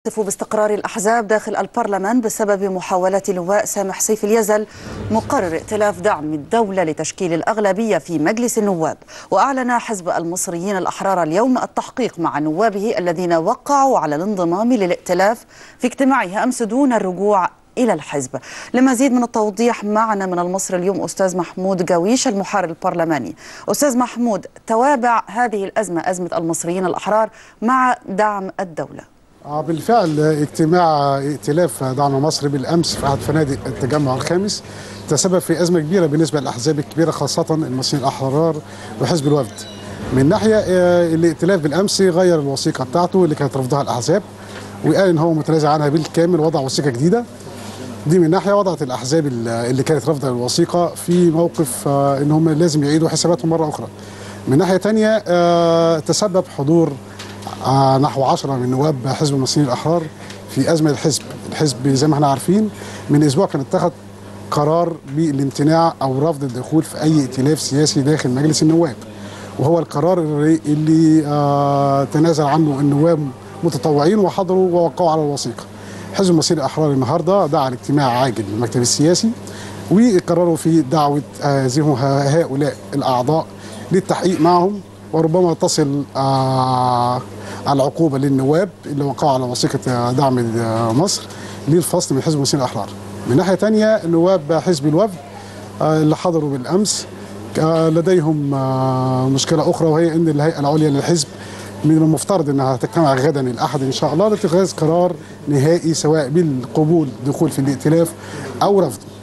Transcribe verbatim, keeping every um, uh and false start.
يصف باستقرار الأحزاب داخل البرلمان بسبب محاولات اللواء سامح سيف اليزل مقرر ائتلاف دعم الدولة لتشكيل الأغلبية في مجلس النواب. وأعلن حزب المصريين الأحرار اليوم التحقيق مع نوابه الذين وقعوا على الانضمام للائتلاف في اجتماعه أمس دون الرجوع إلى الحزب. لمزيد من التوضيح معنا من المصري اليوم أستاذ محمود جويش المحرر البرلماني. أستاذ محمود، توابع هذه الأزمة أزمة المصريين الأحرار مع دعم الدولة. بالفعل اجتماع ائتلاف دعم مصر بالأمس في أحد فنادق التجمع الخامس تسبب في أزمة كبيرة بالنسبة للأحزاب الكبيرة خاصة المصريين الأحرار وحزب الوفد. من ناحية الائتلاف بالأمس غير الوثيقة بتاعته اللي كانت رفضها الأحزاب وقال إن هو متنازل عنها بالكامل، وضع وثيقة جديدة. دي من ناحيه وضعت الاحزاب اللي كانت رافضه الوثيقه في موقف ان هم لازم يعيدوا حساباتهم مره اخرى. من ناحيه ثانيه تسبب حضور نحو عشرة من نواب حزب المصريين الاحرار في ازمه الحزب. الحزب زي ما احنا عارفين من اسبوع كان اتخذ قرار بالامتناع او رفض الدخول في اي ائتلاف سياسي داخل مجلس النواب، وهو القرار اللي تنازل عنه النواب متطوعين وحضروا ووقعوا على الوثيقه. حزب المصريين الأحرار النهارده دعا لاجتماع عاجل للمكتب السياسي وقرروا في دعوه هؤلاء الاعضاء للتحقيق معهم، وربما تصل العقوبه للنواب اللي وقعوا على وثيقه دعم مصر للفصل من حزب المصريين الأحرار. من ناحيه ثانيه نواب حزب الوفد اللي حضروا بالامس لديهم مشكله اخرى، وهي ان الهيئه العليا للحزب من المفترض انها تجتمع غدا الاحد ان شاء الله لاتخاذ قرار نهائي سواء بالقبول دخول في الائتلاف او رفضه.